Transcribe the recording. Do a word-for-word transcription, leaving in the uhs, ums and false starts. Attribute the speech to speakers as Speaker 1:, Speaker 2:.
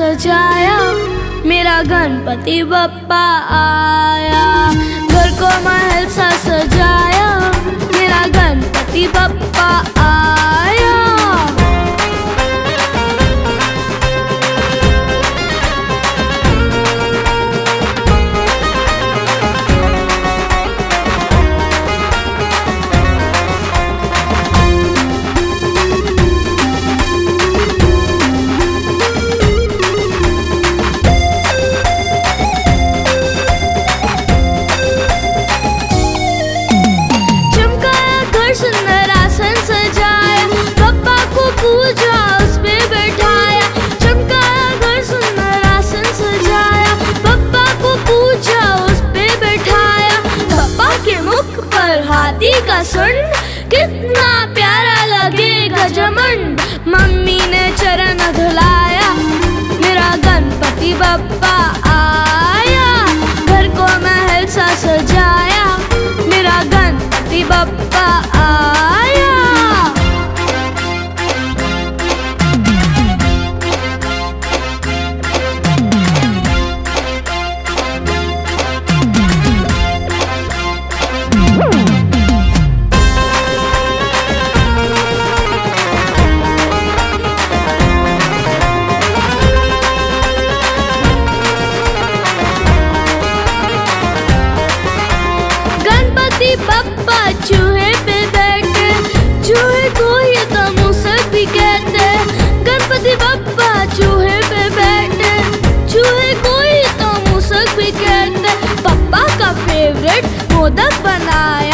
Speaker 1: सजाया, मेरा गणपति बप्पा आया। घर को महल सा सजाया, मेरा गणपति बप्पा आया। सुंदर आसन सजाया, बप्पा को पूजा उस पे बैठाया। चमकाया घर सुंदर आसन सजाया, बप्पा को पूजा उस पे बैठाया। बप्पा के मुख पर हाथी का सुंड, कितना प्यारा लगे गजमुंड। मम्मी ने चरण धुलाया, मेरा गणपति बप्पा आया। घर को महल सा सजाया, मेरा गणपति बप्पा आया। गणपति बप्पा चूहे पे बैठे, चूहे को ही तो मूसक भी कहते। गणपति बप्पा चूहे पे बैठे, चूहे को ही तो मूसक भी कहते। पप्पा का फेवरेट मोदक बनाया,